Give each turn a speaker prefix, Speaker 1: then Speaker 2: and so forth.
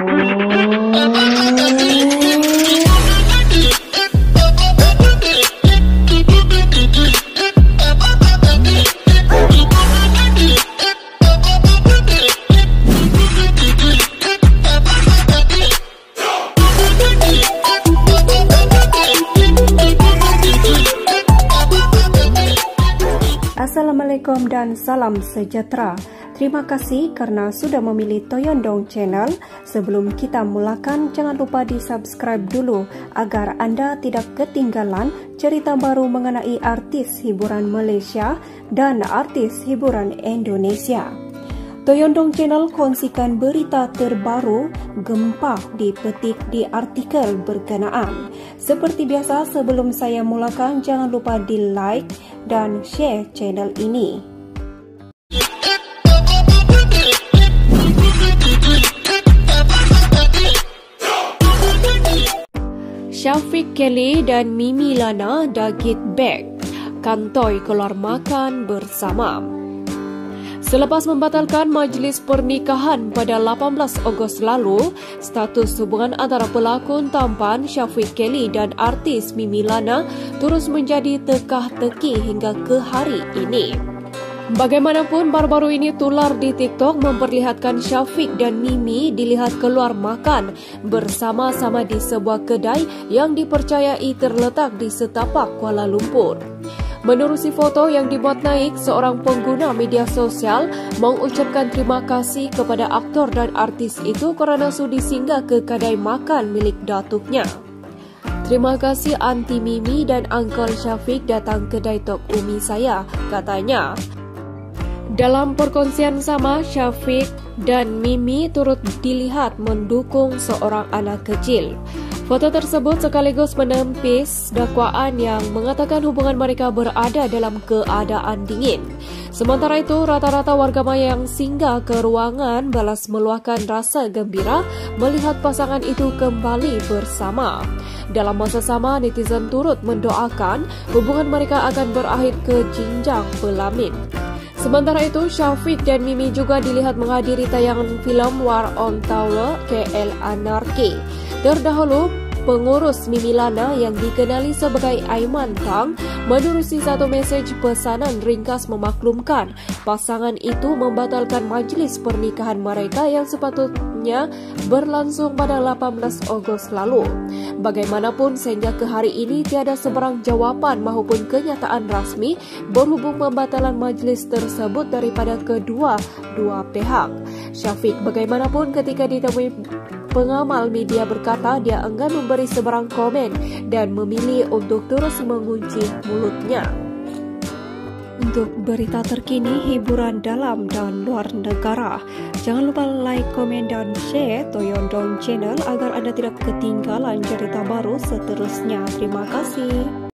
Speaker 1: Assalamualaikum dan salam sejahtera. Terima kasih karena sudah memilih Toyondong Channel. Sebelum kita mulakan, jangan lupa di-subscribe dulu agar anda tidak ketinggalan cerita baru mengenai artis hiburan Malaysia dan artis hiburan Indonesia. Toyondong Channel kongsikan berita terbaru gempa dipetik di artikel berkenaan. Seperti biasa, sebelum saya mulakan, jangan lupa di like dan share channel ini. Syafiq Kelly dan Mimi Lana dagit beg, kantoi keluar makan bersama. Selepas membatalkan majlis pernikahan pada 18 Ogos lalu, status hubungan antara pelakon tampan Syafiq Kelly dan artis Mimi Lana terus menjadi tekah-teki hingga ke hari ini. Bagaimanapun, baru-baru ini tular di TikTok memperlihatkan Syafiq dan Mimi dilihat keluar makan bersama-sama di sebuah kedai yang dipercayai terletak di setapak Kuala Lumpur. Menerusi foto yang dibuat naik, seorang pengguna media sosial mengucapkan terima kasih kepada aktor dan artis itu kerana sudi singgah ke kedai makan milik datuknya. Terima kasih Aunty Mimi dan Uncle Syafiq datang kedai Tok Umi saya, katanya. Dalam perkongsian sama, Syafiq dan Mimi turut dilihat mendukung seorang anak kecil. Foto tersebut sekaligus menepis dakwaan yang mengatakan hubungan mereka berada dalam keadaan dingin. Sementara itu, rata-rata warga maya yang singgah ke ruangan balas meluahkan rasa gembira melihat pasangan itu kembali bersama. Dalam masa sama, netizen turut mendoakan hubungan mereka akan berakhir ke jenjang pelamin. Sementara itu, Syafiq dan Mimi juga dilihat menghadiri tayangan filem War on Tower KL Anarki. Terdahulu, pengurus Mimi Lana yang dikenali sebagai Aiman Tang menerusi satu mesej pesanan ringkas memaklumkan pasangan itu membatalkan majlis pernikahan mereka yang sepatutnya berlangsung pada 18 Ogos lalu. Bagaimanapun, sehingga ke hari ini tiada sebarang jawapan maupun kenyataan rasmi berhubung pembatalan majlis tersebut daripada kedua-dua pihak. Syafiq bagaimanapun ketika ditemui pengamal media berkata dia enggan memberi sebarang komen dan memilih untuk terus mengunci mulutnya. Untuk berita terkini hiburan dalam dan luar negara, jangan lupa like, komen dan share Toyondong Channel agar anda tidak ketinggalan cerita baru seterusnya. Terima kasih.